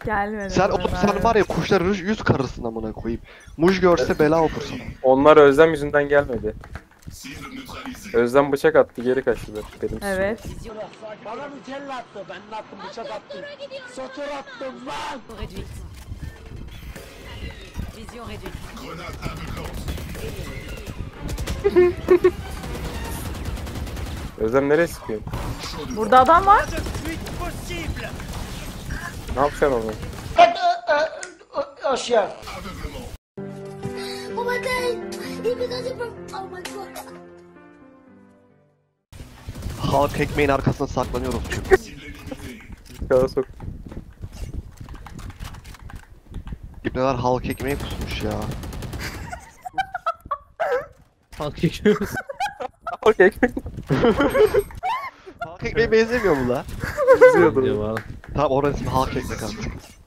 Gelmedi Sen bana oğlum sen abi. var ya kuşlar yüz karısın amına koyayım. Muj görse bela okur sana. Onlar Özlem yüzünden gelmedi. Özlem bıçak attı geri kaçtılar. Benim Evet. Bana bir kelle attı. Ben de attım, bıçak attım. Sotur attım lan. Réduite. Vision réduite. Özlem nereye sıkıyor? Burada adam var. Ne yapacaksın onu? Aşağı. Oh my god! He because he broke. Oh my god! Halk ekmeğin arkasına saklanıyoruz çünkü. Kala sok. İbneler halk ekmeği kusmuş ya. Halk ekmeği. Halk ekmek Halk ekmeğe benzemiyor mu la? izliyordu. Diyor bana. Tamam orası halk ekmek abi.